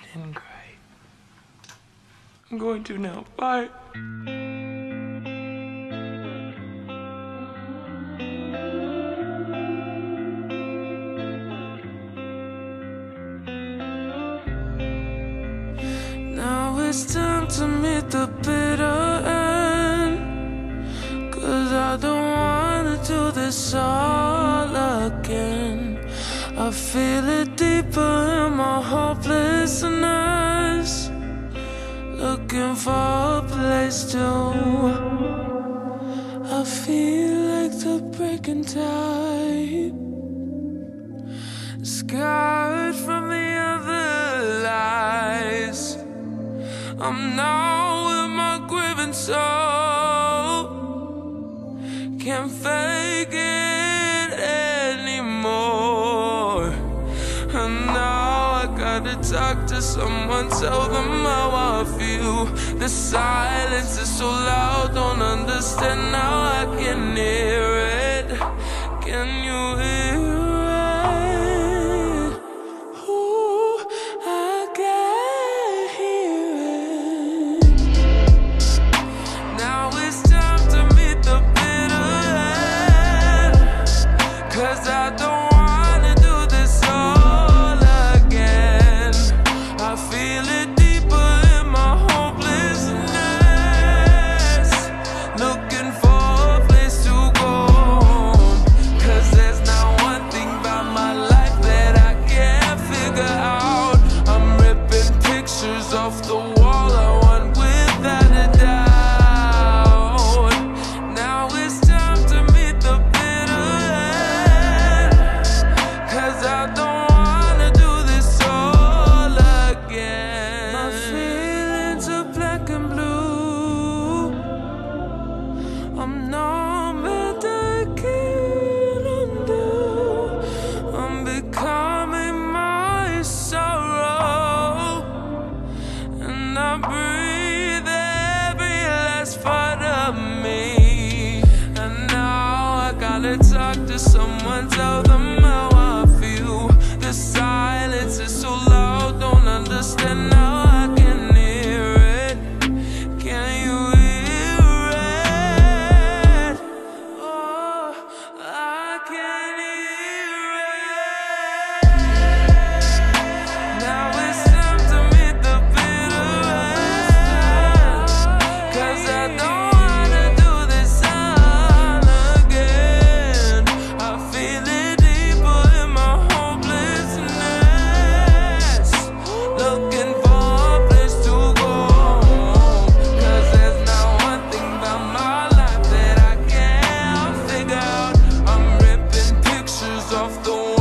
and cry. I'm going to now. Bye. Now it's time to meet the bitter end, 'cause I don't wanna do this all again. I feel it deeper in my hopelessness, looking for a place to. I feel like the breaking tide, scarred from the other lies. I'm now with my grieving soul, can't fake it anymore. And now I gotta talk to someone, tell them how I feel. The silence is so loud, don't understand, now I can hear it. Can you hear it? Ooh, I can hear it. Now it's time to meet the bitter end, 'cause I don't wanna do this all again. I feel it deeper in my hopelessness, looking for a place to go home. 'Cause there's not one thing about my life that I can't figure out. I'm ripping pictures off the wall, I want without a doubt. Now it's time to meet the bitter end, 'cause I don't wanna do this all again. My feelings are black and blue, I'm numb and I can't undo. I'm becoming my sorrow, and I breathe every last part of me. And now I gotta talk to someone, tell them how I feel. The silence is so loud, don't understand, now I can hear it. Can you hear it? Oh, I can hear it. Now it's time to meet the bitter end, 'cause I don't wanna do this all again. I feel it deeper in my hopelessness, looking for a place to go home. 'Cause there's not one thing about my life that I can't figure out. I'm ripping pictures off the wall,